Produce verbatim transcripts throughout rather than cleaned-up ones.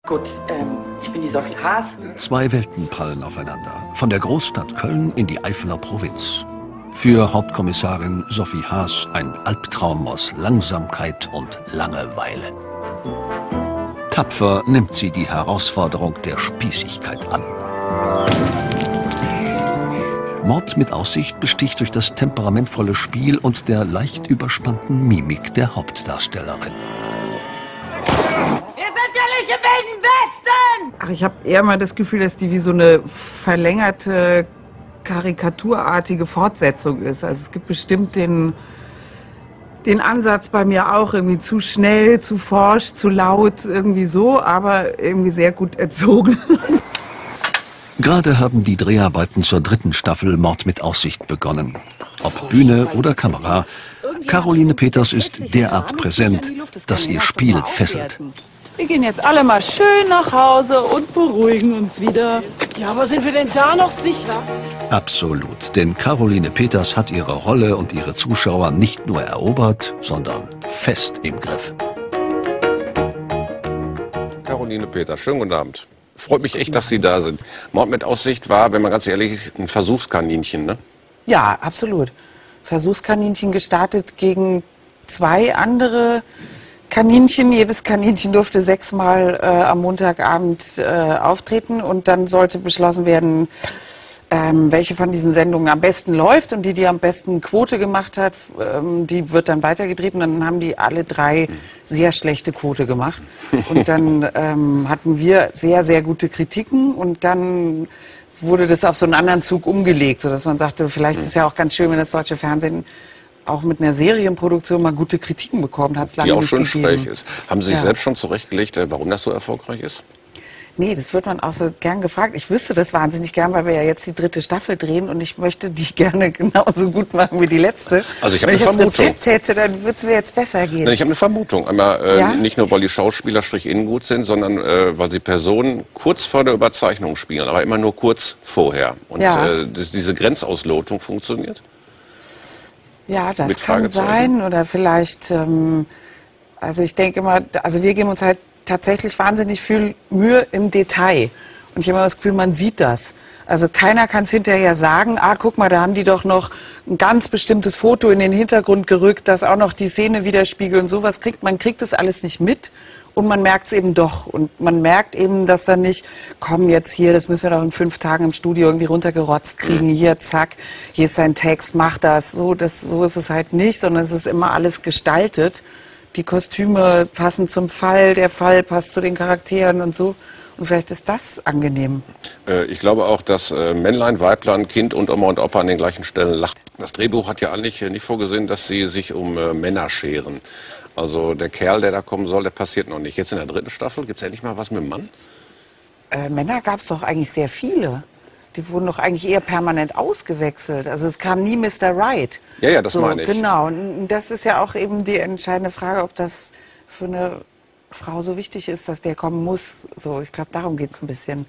Gut, ähm, ich bin die Sophie Haas. Zwei Welten prallen aufeinander. Von der Großstadt Köln in die Eifeler Provinz. Für Hauptkommissarin Sophie Haas ein Albtraum aus Langsamkeit und Langeweile. Tapfer nimmt sie die Herausforderung der Spießigkeit an. Mord mit Aussicht besticht durch das temperamentvolle Spiel und der leicht überspannten Mimik der Hauptdarstellerin. Im Wilden Westen! Ach, ich habe eher mal das Gefühl, dass die wie so eine verlängerte, karikaturartige Fortsetzung ist. Also es gibt bestimmt den, den Ansatz bei mir auch, irgendwie zu schnell, zu forsch, zu laut, irgendwie so, aber irgendwie sehr gut erzogen. Gerade haben die Dreharbeiten zur dritten Staffel Mord mit Aussicht begonnen. Ob Bühne oder Kamera, Caroline Peters ist derart präsent, dass ihr Spiel fesselt. Wir gehen jetzt alle mal schön nach Hause und beruhigen uns wieder. Ja, aber sind wir denn da noch sicher? Absolut, denn Caroline Peters hat ihre Rolle und ihre Zuschauer nicht nur erobert, sondern fest im Griff. Caroline Peters, schönen guten Abend. Freut mich echt, dass Sie da sind. Mord mit Aussicht war, wenn man ganz ehrlich ist, ein Versuchskaninchen, ne? Ja, absolut. Versuchskaninchen gestartet gegen zwei andere Kaninchen. Jedes Kaninchen durfte sechsmal äh, am Montagabend äh, auftreten und dann sollte beschlossen werden, ähm, welche von diesen Sendungen am besten läuft, und die, die am besten Quote gemacht hat, ähm, die wird dann weitergedreht, und dann haben die alle drei sehr schlechte Quote gemacht. Und dann ähm, hatten wir sehr, sehr gute Kritiken, und dann wurde das auf so einen anderen Zug umgelegt, sodass man sagte, vielleicht ist es ja auch ganz schön, wenn das deutsche Fernsehen auch mit einer Serienproduktion mal gute Kritiken bekommen hat. Die auch schon schräg ist. Haben Sie sich Ja. selbst schon zurechtgelegt, warum das so erfolgreich ist? Nee, das wird man auch so gern gefragt. Ich wüsste das wahnsinnig gern, weil wir ja jetzt die dritte Staffel drehen, und ich möchte die gerne genauso gut machen wie die letzte. Also ich habe Wenn eine ich das Vermutung. Rezept hätte, dann würde es mir jetzt besser gehen. Ich habe eine Vermutung. Einmal äh, Ja? nicht nur, weil die Schauspieler strichinnen gut sind, sondern äh, weil sie Personen kurz vor der Überzeichnung spielen, aber immer nur kurz vorher. Und Ja. äh, das, diese Grenzauslotung funktioniert? Ja, das Mit kann Fragezeichen? sein, oder vielleicht, ähm, also ich denke immer, also wir geben uns halt tatsächlich wahnsinnig viel Mühe im Detail. Und ich habe immer das Gefühl, man sieht das. Also keiner kann es hinterher sagen, ah, guck mal, da haben die doch noch ein ganz bestimmtes Foto in den Hintergrund gerückt, das auch noch die Szene widerspiegelt, und sowas kriegt, man kriegt das alles nicht mit. Und man merkt es eben doch. Und man merkt eben, dass dann nicht, komm jetzt hier, das müssen wir doch in fünf Tagen im Studio irgendwie runtergerotzt kriegen. Hier, zack, hier ist sein Text, mach das. So, das, so ist es halt nicht, sondern es ist immer alles gestaltet. Die Kostüme passen zum Fall, der Fall passt zu den Charakteren und so. Und vielleicht ist das angenehm. Äh, ich glaube auch, dass äh, Männlein, Weiblein, Kind und Oma und Opa an den gleichen Stellen lacht. Das Drehbuch hat ja eigentlich äh, nicht vorgesehen, dass sie sich um äh, Männer scheren. Also der Kerl, der da kommen soll, der passiert noch nicht. Jetzt in der dritten Staffel, gibt es endlich mal was mit dem Mann? Äh, Männer gab es doch eigentlich sehr viele. Die wurden doch eigentlich eher permanent ausgewechselt. Also es kam nie Mister Right. Ja, ja, das so, meine ich. Genau. Und das ist ja auch eben die entscheidende Frage, ob das für eine Frau so wichtig ist, dass der kommen muss. So, ich glaube, darum geht es ein bisschen.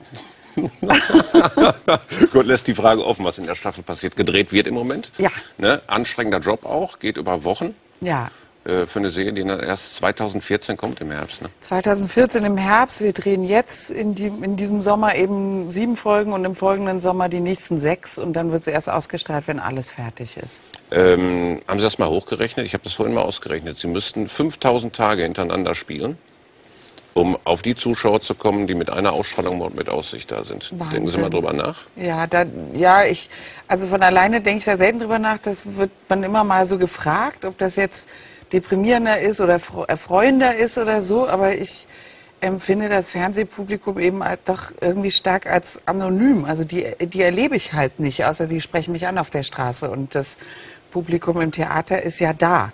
Gut, lässt die Frage offen, was in der Staffel passiert. Gedreht wird im Moment. Ja. Ne? Anstrengender Job auch, geht über Wochen. Ja. Äh, für eine Serie, die dann erst zweitausendvierzehn kommt im Herbst. Ne? zweitausendvierzehn im Herbst. Wir drehen jetzt in, die, in diesem Sommer eben sieben Folgen und im folgenden Sommer die nächsten sechs. Und dann wird sie erst ausgestrahlt, wenn alles fertig ist. Ähm, haben Sie das mal hochgerechnet? Ich habe das vorhin mal ausgerechnet. Sie müssten fünftausend Tage hintereinander spielen, um auf die Zuschauer zu kommen, die mit einer Ausstrahlung Mord mit Aussicht da sind. Wahnsinn. Denken Sie mal drüber nach. Ja, da, ja, ich, also von alleine denke ich da selten drüber nach. Das wird man immer mal so gefragt, ob das jetzt deprimierender ist oder erfreuender ist oder so. Aber ich empfinde das Fernsehpublikum eben halt doch irgendwie stark als anonym. Also die, die erlebe ich halt nicht, außer die sprechen mich an auf der Straße. Und das Publikum im Theater ist ja da.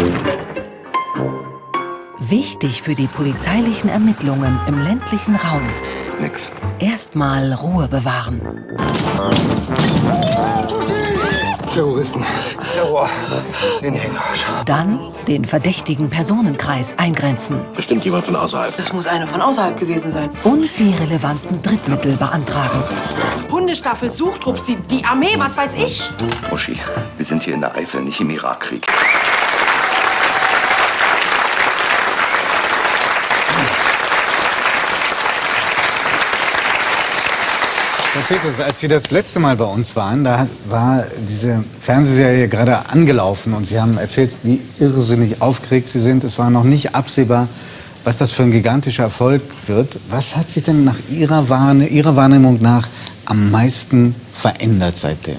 Wichtig für die polizeilichen Ermittlungen im ländlichen Raum. Nix. Erstmal Ruhe bewahren. Terroristen. Terror. Den Hingersch. Dann den verdächtigen Personenkreis eingrenzen. Bestimmt jemand von außerhalb. Das muss eine von außerhalb gewesen sein. Und die relevanten Drittmittel beantragen. Hundestaffel, Suchtrupps, die, die Armee, was weiß ich. Uschi, wir sind hier in der Eifel, nicht im Irakkrieg. Frau Peters, als Sie das letzte Mal bei uns waren, da war diese Fernsehserie gerade angelaufen und Sie haben erzählt, wie irrsinnig aufgeregt Sie sind. Es war noch nicht absehbar, was das für ein gigantischer Erfolg wird. Was hat sich denn nach Ihrer, Wahrne Ihrer Wahrnehmung nach am meisten verändert seitdem?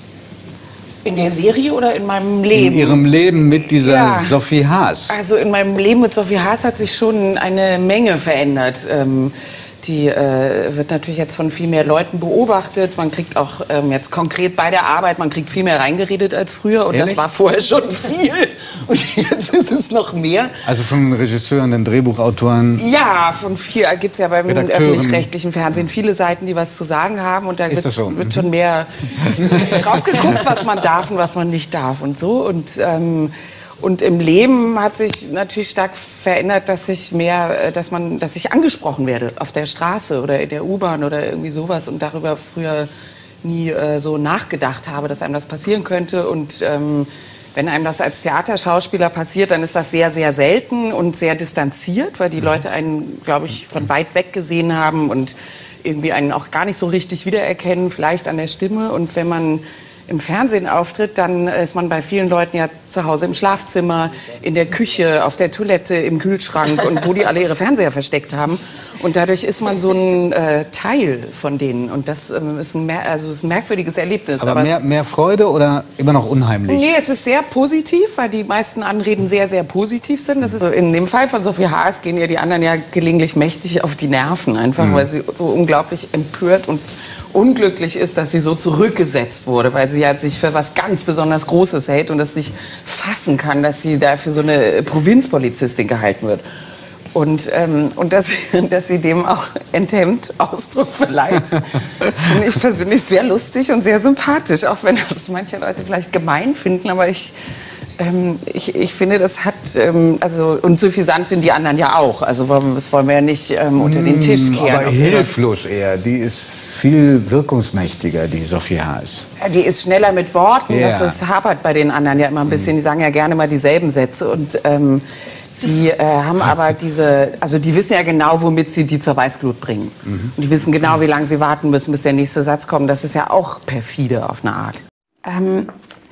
In der Serie oder in meinem Leben? In Ihrem Leben mit dieser ja. Sophie Haas. Also in meinem Leben mit Sophie Haas hat sich schon eine Menge verändert. Ähm, die äh, wird natürlich jetzt von viel mehr Leuten beobachtet. Man kriegt auch ähm, jetzt konkret bei der Arbeit, man kriegt viel mehr reingeredet als früher. Und Ehrlich? das war vorher schon viel. Und jetzt ist es noch mehr. Also von Regisseuren, den Drehbuchautoren? Ja, von viel. Gibt es ja beim Redakteuren. öffentlich-rechtlichen Fernsehen viele Seiten, die was zu sagen haben. Und da Ist das so? wird schon mehr drauf geguckt, was man darf und was man nicht darf und so. Und, ähm, und im Leben hat sich natürlich stark verändert, dass ich mehr, dass man, dass ich angesprochen werde auf der Straße oder in der U-Bahn oder irgendwie sowas und darüber früher nie äh, so nachgedacht habe, dass einem das passieren könnte. Und ähm, wenn einem das als Theaterschauspieler passiert, dann ist das sehr, sehr selten und sehr distanziert, weil die Leute einen, glaube ich, von weit weg gesehen haben und irgendwie einen auch gar nicht so richtig wiedererkennen, vielleicht an der Stimme. Und wenn man im Fernsehen auftritt, dann ist man bei vielen Leuten ja zu Hause im Schlafzimmer, in der Küche, auf der Toilette, im Kühlschrank und wo die alle ihre Fernseher versteckt haben. Und dadurch ist man so ein äh, Teil von denen. Und das ähm, ist, ein, also ist ein merkwürdiges Erlebnis. Aber, Aber mehr, mehr Freude oder immer noch unheimlich? Nee, es ist sehr positiv, weil die meisten Anreden sehr, sehr positiv sind. Das ist so, in dem Fall von Sophie Haas gehen ja die anderen ja gelegentlich mächtig auf die Nerven, einfach mhm. weil sie so unglaublich empört und unglücklich ist, dass sie so zurückgesetzt wurde, weil sie ja sich für was ganz besonders Großes hält und das nicht fassen kann, dass sie da für so eine Provinzpolizistin gehalten wird. Und, ähm, und dass, dass sie dem auch enthemmt Ausdruck verleiht. Finde ich persönlich sehr lustig und sehr sympathisch, auch wenn das manche Leute vielleicht gemein finden, aber ich, ähm, ich, ich finde, das hat, ähm, also, und suffisant sind die anderen ja auch, also das wollen wir ja nicht ähm, unter den Tisch kehren. Aber hilflos eher, die ist viel wirkungsmächtiger, die Sophie Haas. Die ist schneller mit Worten, Ja. das ist, hapert bei den anderen ja immer ein bisschen, die sagen ja gerne mal dieselben Sätze und ähm, die äh, haben aber diese, also die wissen ja genau, womit sie die zur Weißglut bringen. Mhm. Und die wissen genau, wie lange sie warten müssen, bis der nächste Satz kommt. Das ist ja auch perfide auf eine Art. Ähm,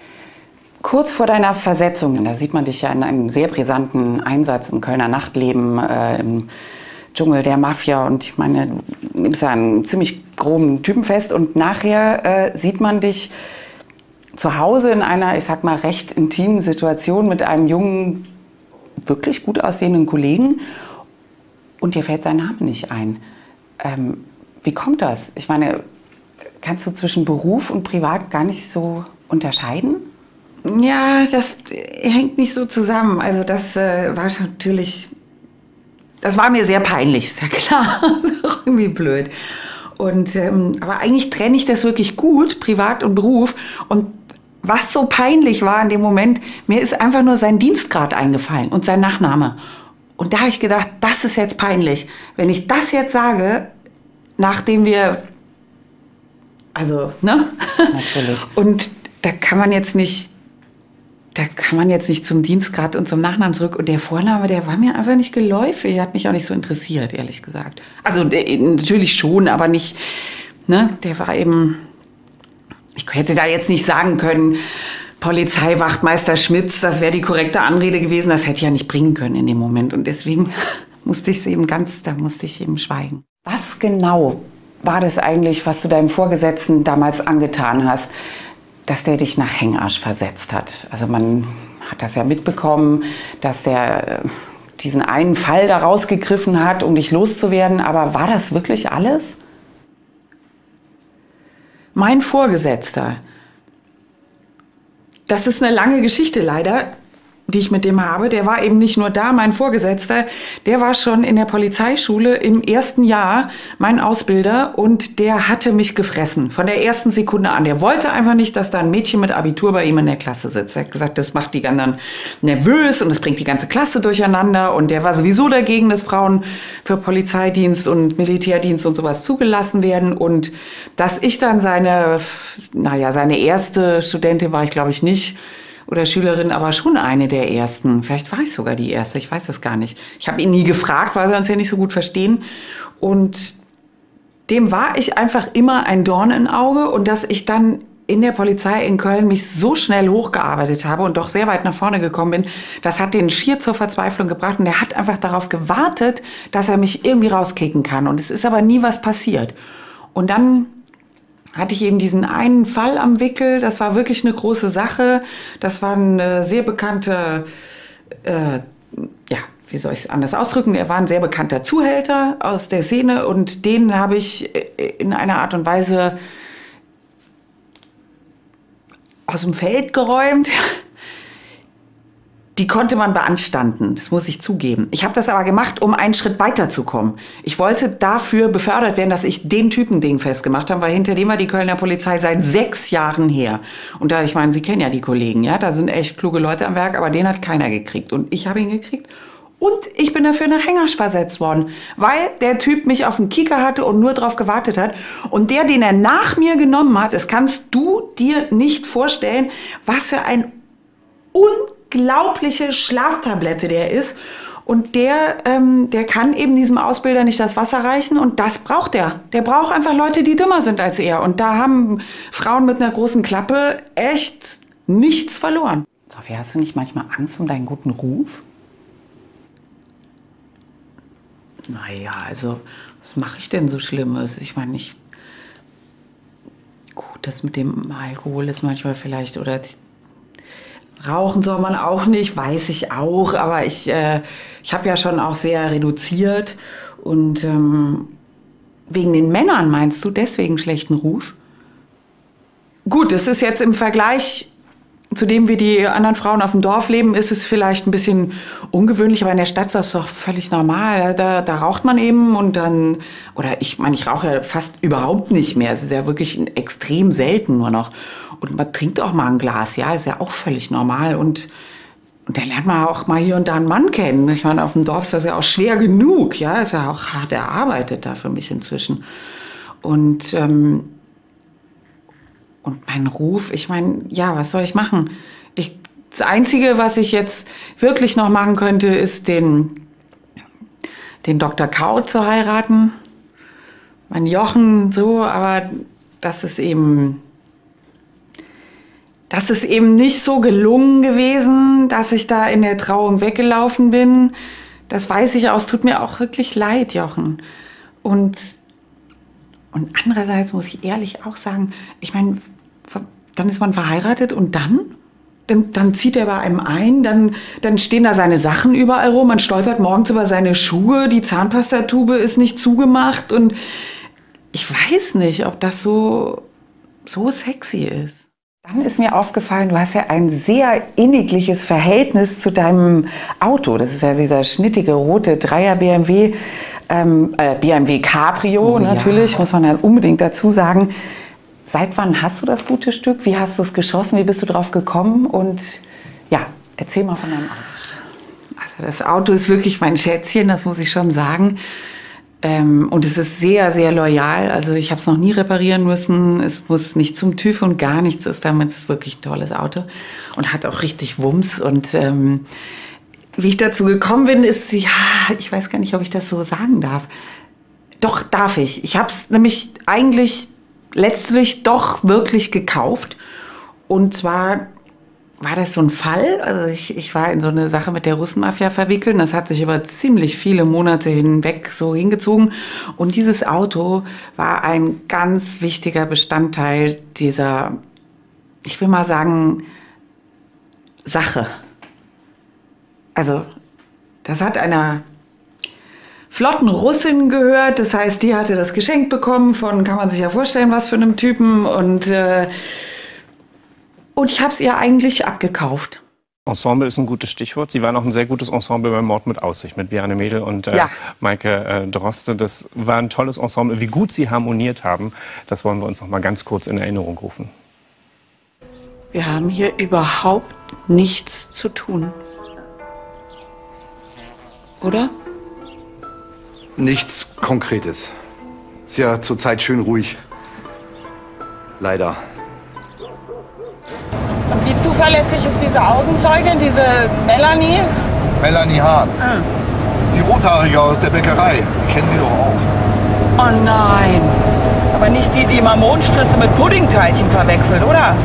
kurz vor deiner Versetzung, da sieht man dich ja in einem sehr brisanten Einsatz im Kölner Nachtleben, äh, im Dschungel der Mafia. Und ich meine, du nimmst ja einen ziemlich groben Typen fest. Und nachher äh, sieht man dich zu Hause in einer, ich sag mal, recht intimen Situation mit einem jungen, wirklich gut aussehenden Kollegen und dir fällt sein Name nicht ein. Ähm, wie kommt das? Ich meine, kannst du zwischen Beruf und Privat gar nicht so unterscheiden? Ja, das hängt nicht so zusammen. Also das äh, war schon natürlich, das war mir sehr peinlich, ist ja klar. Irgendwie blöd. Und, ähm, aber eigentlich trenne ich das wirklich gut, Privat und Beruf. Und was so peinlich war in dem Moment, mir ist einfach nur sein Dienstgrad eingefallen und sein Nachname. Und da habe ich gedacht, das ist jetzt peinlich. Wenn ich das jetzt sage, nachdem wir, also, ne? Natürlich. Und da kann man jetzt nicht, da kann man jetzt nicht zum Dienstgrad und zum Nachnamen zurück. Und der Vorname, der war mir einfach nicht geläufig, hat mich auch nicht so interessiert, ehrlich gesagt. Also der, natürlich schon, aber nicht, ne? Der war eben... Ich hätte da jetzt nicht sagen können, Polizeiwachtmeister Schmitz, das wäre die korrekte Anrede gewesen. Das hätte ich ja nicht bringen können in dem Moment. Und deswegen musste ich es eben ganz, da musste ich eben schweigen. Was genau war das eigentlich, was du deinem Vorgesetzten damals angetan hast, dass der dich nach Hengarsch versetzt hat? Also man hat das ja mitbekommen, dass der diesen einen Fall da rausgegriffen hat, um dich loszuwerden. Aber war das wirklich alles? Mein Vorgesetzter, das ist eine lange Geschichte leider, die ich mit dem habe. Der war eben nicht nur da, mein Vorgesetzter, der war schon in der Polizeischule im ersten Jahr mein Ausbilder und der hatte mich gefressen, von der ersten Sekunde an. Der wollte einfach nicht, dass da ein Mädchen mit Abitur bei ihm in der Klasse sitzt. Er hat gesagt, das macht die anderen nervös und das bringt die ganze Klasse durcheinander. Und der war sowieso dagegen, dass Frauen für Polizeidienst und Militärdienst und sowas zugelassen werden. Und dass ich dann seine, naja, seine erste Studentin war ich, glaube ich, nicht, oder Schülerin, aber schon eine der ersten. Vielleicht war ich sogar die erste, ich weiß das gar nicht. Ich habe ihn nie gefragt, weil wir uns ja nicht so gut verstehen. Und dem war ich einfach immer ein Dorn im Auge und dass ich dann in der Polizei in Köln mich so schnell hochgearbeitet habe und doch sehr weit nach vorne gekommen bin, das hat den schier zur Verzweiflung gebracht und er hat einfach darauf gewartet, dass er mich irgendwie rauskicken kann und es ist aber nie was passiert. Und dann hatte ich eben diesen einen Fall am Wickel, das war wirklich eine große Sache, das war ein äh, sehr bekannter, äh, ja, wie soll ich es anders ausdrücken, er war ein sehr bekannter Zuhälter aus der Szene und den habe ich in einer Art und Weise aus dem Feld geräumt. Die konnte man beanstanden, das muss ich zugeben. Ich habe das aber gemacht, um einen Schritt weiterzukommen. Ich wollte dafür befördert werden, dass ich den Typen Ding festgemacht habe, weil hinter dem war die Kölner Polizei seit sechs Jahren her. Und da, ich meine, Sie kennen ja die Kollegen, ja, da sind echt kluge Leute am Werk, aber den hat keiner gekriegt. Und ich habe ihn gekriegt. Und ich bin dafür nach Hengersch versetzt worden, weil der Typ mich auf dem Kieker hatte und nur drauf gewartet hat. Und der, den er nach mir genommen hat, das kannst du dir nicht vorstellen, was für ein unglaubliche Schlaftablette der ist. Und der, ähm, der kann eben diesem Ausbilder nicht das Wasser reichen und das braucht er. Der braucht einfach Leute, die dümmer sind als er. Und da haben Frauen mit einer großen Klappe echt nichts verloren. Sophie, hast du nicht manchmal Angst um deinen guten Ruf? Naja, also, was mache ich denn so Schlimmes? Ich meine, nicht. Gut, das mit dem Alkohol ist manchmal vielleicht. Oder rauchen soll man auch nicht, weiß ich auch. Aber ich, äh, ich habe ja schon auch sehr reduziert. Und ähm, wegen den Männern meinst du deswegen schlechten Ruf? Gut, das ist jetzt im Vergleich zu dem, wie die anderen Frauen auf dem Dorf leben, ist es vielleicht ein bisschen ungewöhnlich, aber in der Stadt ist das doch völlig normal. Da, da raucht man eben und dann, oder ich meine, ich rauche ja fast überhaupt nicht mehr. Es ist ja wirklich extrem selten nur noch. Und man trinkt auch mal ein Glas, ja, ist ja auch völlig normal. Und, und dann lernt man auch mal hier und da einen Mann kennen. Ich meine, auf dem Dorf ist das ja auch schwer genug, ja, ist ja auch hart erarbeitet da für mich inzwischen. Und, ähm, Und mein Ruf, ich meine, ja, was soll ich machen? Ich, das Einzige, was ich jetzt wirklich noch machen könnte, ist den, den Doktor Kau zu heiraten. Mein Jochen, so, aber das ist eben, das ist eben nicht so gelungen gewesen, dass ich da in der Trauung weggelaufen bin. Das weiß ich auch, es tut mir auch wirklich leid, Jochen. Und, und andererseits muss ich ehrlich auch sagen, ich meine, dann ist man verheiratet und dann? Dann, dann zieht er bei einem ein, dann, dann stehen da seine Sachen überall rum, man stolpert morgens über seine Schuhe, die Zahnpastatube ist nicht zugemacht und ich weiß nicht, ob das so, so sexy ist. Dann ist mir aufgefallen, du hast ja ein sehr innigliches Verhältnis zu deinem Auto. Das ist ja dieser schnittige rote Dreier B M W, ähm, äh, B M W Cabrio, oh, natürlich, ja. Muss man dann unbedingt dazu sagen. Seit wann hast du das gute Stück? Wie hast du es geschossen? Wie bist du drauf gekommen? Und ja, erzähl mal von deinem Auto. Also das Auto ist wirklich mein Schätzchen, das muss ich schon sagen. Ähm, und es ist sehr, sehr loyal. Also ich habe es noch nie reparieren müssen. Es muss nicht zum TÜV und gar nichts ist damit. Es ist wirklich ein tolles Auto und hat auch richtig Wumms. Und ähm, wie ich dazu gekommen bin, ist, ja, ich weiß gar nicht, ob ich das so sagen darf. Doch, darf ich. Ich habe es nämlich eigentlich letztlich doch wirklich gekauft. Und zwar war das so ein Fall. Also ich, ich war in so eine Sache mit der Russenmafia verwickelt. Das hat sich über ziemlich viele Monate hinweg so hingezogen. Und dieses Auto war ein ganz wichtiger Bestandteil dieser, ich will mal sagen, Sache. Also das hat einer flotten Russin gehört, das heißt, die hatte das geschenkt bekommen von, kann man sich ja vorstellen, was für einem Typen und, äh, und ich habe es ihr eigentlich abgekauft. Ensemble ist ein gutes Stichwort. Sie waren auch ein sehr gutes Ensemble beim Mord mit Aussicht mit Viane Mädel und äh, ja. Maike äh, Droste. Das war ein tolles Ensemble. Wie gut Sie harmoniert haben, das wollen wir uns noch mal ganz kurz in Erinnerung rufen. Wir haben hier überhaupt nichts zu tun. Oder? Nichts Konkretes. Ist ja zurzeit schön ruhig. Leider. Und wie zuverlässig ist diese Augenzeugin, diese Melanie? Melanie Hahn. Ah. Das ist die Rothaarige aus der Bäckerei. Die kennen Sie doch auch. Oh nein. aber nicht die, die immer Mohnstritze mit Puddingteilchen verwechselt, oder?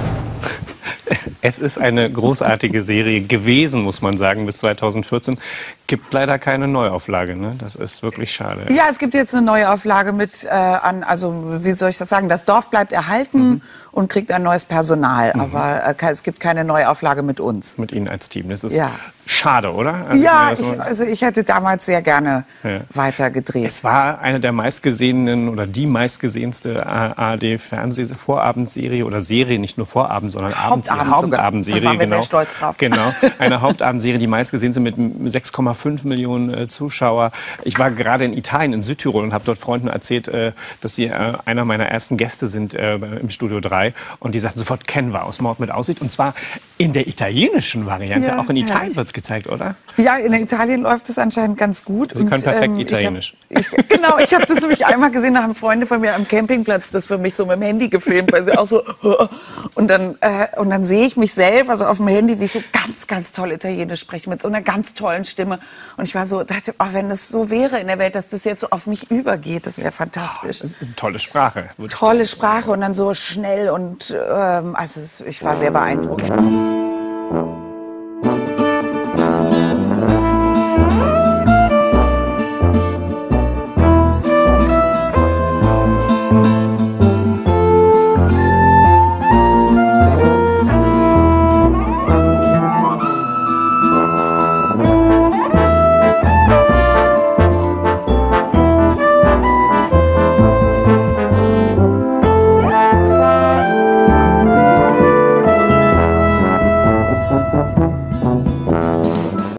Es ist eine großartige Serie gewesen, muss man sagen, bis zweitausendvierzehn. Gibt leider keine Neuauflage, ne? Das ist wirklich schade. Ja, es gibt jetzt eine Neuauflage mit, äh, an, also wie soll ich das sagen, das Dorf bleibt erhalten mhm. und kriegt ein neues Personal, mhm. aber äh, es gibt keine Neuauflage mit uns. Mit Ihnen als Team, das ist ja. schade, oder? Also ja, ich, also ich hätte damals sehr gerne ja. weiter gedreht. Es war eine der meistgesehenen oder die meistgesehenste A R D-Fernseh-Vorabendserie oder Serie, nicht nur Vorabend, sondern Abendserie. Hauptabendserie, da waren wir genau. sehr stolz drauf. Genau, eine Hauptabendserie, die meistgesehenste mit sechs Komma fünf Millionen äh, Zuschauer. Ich war gerade in Italien, in Südtirol und habe dort Freunden erzählt, äh, dass sie äh, einer meiner ersten Gäste sind äh, im Studio drei und die sagten sofort, kennen wir, aus Mord mit Aussicht, und zwar in der italienischen Variante. Ja, auch in Italien wird es gezeigt, oder? Ja, in Italien läuft es anscheinend ganz gut. Sie können und, perfekt ähm, Italienisch. Ich hab, ich, genau, ich habe das nämlich einmal gesehen, da haben Freunde von mir am Campingplatz das für mich so mit dem Handy gefilmt, weil sie auch so und dann, äh, und dann sehe ich mich selber so auf dem Handy, wie ich so ganz, ganz toll Italienisch spreche, mit so einer ganz tollen Stimme. Und ich war so, dachte, oh, wenn das so wäre in der Welt, dass das jetzt so auf mich übergeht, das wäre fantastisch. Oh, das ist eine tolle Sprache. Tolle Sprache und dann so schnell und ähm, also ich war sehr beeindruckt.